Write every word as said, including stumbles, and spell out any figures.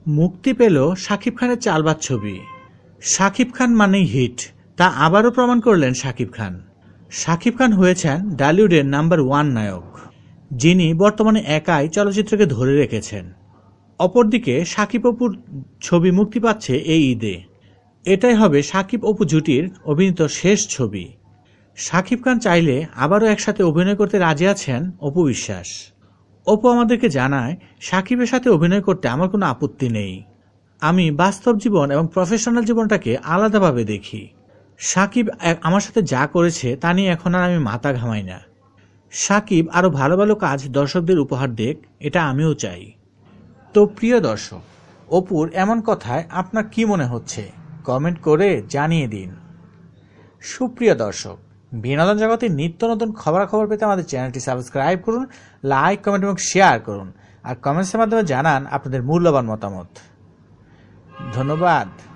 মুক্তি পেল শাকিব খানের চালবাজ ছবি। শাকিব খান মানেই হিট, তা আবারও প্রমাণ করলেন শাকিব খান। শাকিব খান হয়েছেন ডালিউডের নাম্বার ওয়ান নায়ক, যিনি বর্তমানে একাই চলচ্চিত্রকে ধরে রেখেছেন। অপরদিকে শাকিব অপুর ছবি মুক্তি পাচ্ছে এই ঈদে। এটাই হবে শাকিব অপু জুটির অভিনীত শেষ ছবি। শাকিব খান চাইলে আবারও একসাথে অভিনয় করতে রাজি আছেন অপু বিশ্বাস। অপু আমাদেরকে জানায়, শাকিবের সাথে অভিনয় করতে আমার কোনো আপত্তি নেই। আমি বাস্তব জীবন এবং প্রফেশনাল জীবনটাকে আলাদাভাবে দেখি। শাকিব আমার সাথে যা করেছে তা নিয়ে এখন আর আমি মাথা ঘামাই না। শাকিব আরও ভালো ভালো কাজ দর্শকদের উপহার দেক, এটা আমিও চাই। তো প্রিয় দর্শক, অপুর এমন কথায় আপনার কি মনে হচ্ছে কমেন্ট করে জানিয়ে দিন। সুপ্রিয় দর্শক, বিনোদন জগতের নিত্য নতুন খবরাখবর পেতে আমাদের চ্যানেলটি সাবস্ক্রাইব করুন, লাইক, কমেন্ট এবং শেয়ার করুন, আর কমেন্টসের মাধ্যমে জানান আপনাদের মূল্যবান মতামত। ধন্যবাদ।